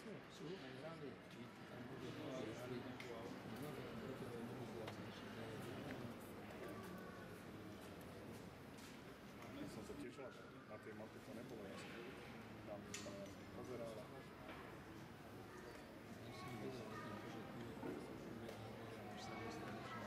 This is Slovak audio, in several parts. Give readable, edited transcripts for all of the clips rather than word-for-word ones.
Sú aj hrali, tam bude hrali, preto to nevyzlácnejšie. Ja som sa tešil, na tej mape to nebolo jasné. Tam pozeral. Ja som vedel o tom, že tu je už sa dostaneš na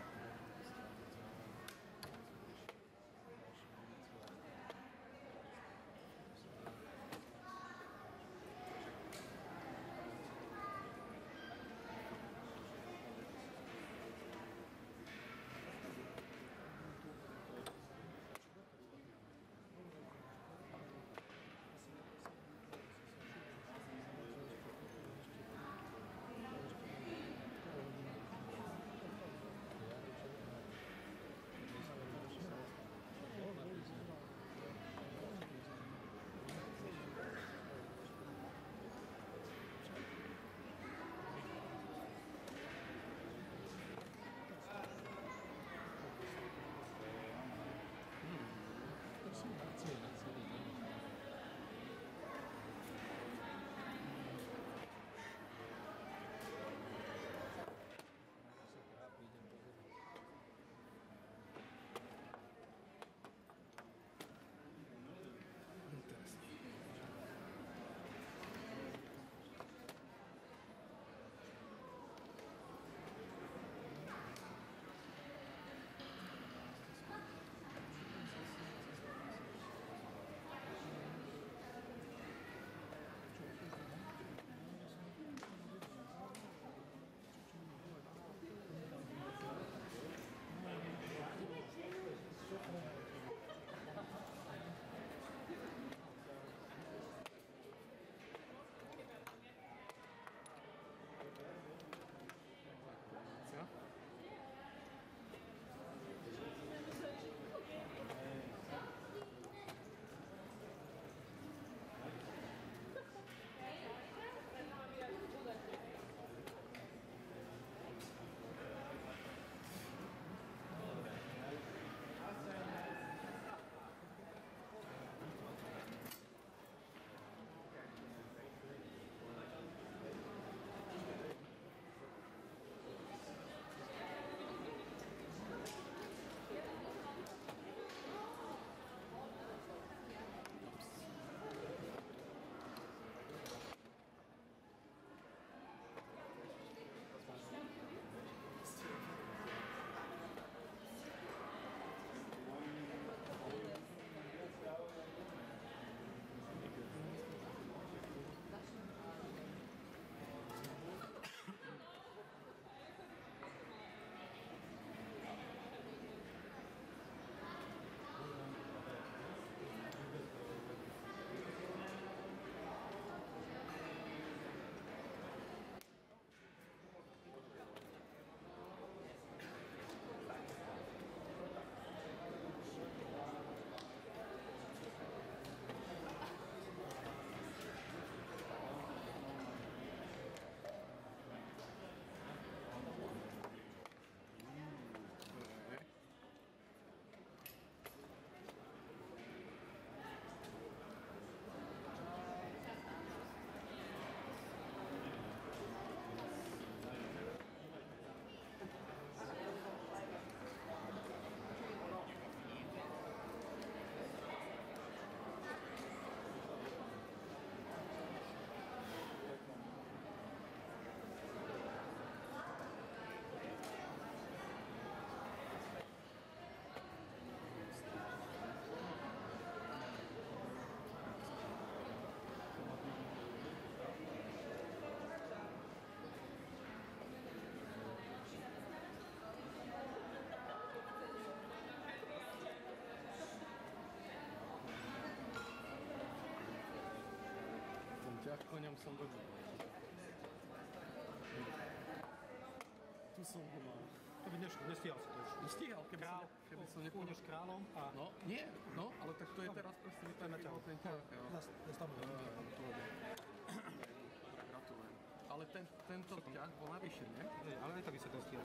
Po ňom som dobil. Tu som ho mal. To by nestíhal si to už. Nestíhal, keby som Pôjdeš kráľom a... No, nie, no, ale tak to je teraz proste vytýval ten ťah. Gratulujem. Ale tento ťah bol navyše, nie? Ale aj tak by sa to stíhal.